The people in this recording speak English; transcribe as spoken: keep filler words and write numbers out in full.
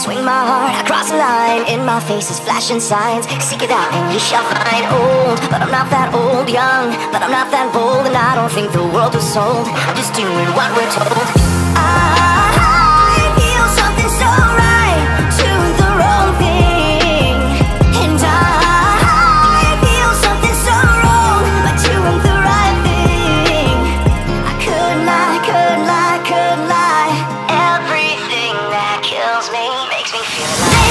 Swing my heart across the line. In my face is flashing signs. Seek it out and you shall find. Old, but I'm not that old. Young, but I'm not that bold. And I don't think the world was sold. I'm just doing what we're told. I feel something so right, doing the wrong thing. And I feel something so wrong, but doing the right thing. I could lie, could lie, could lie. Everything that kills me makes me feel alive.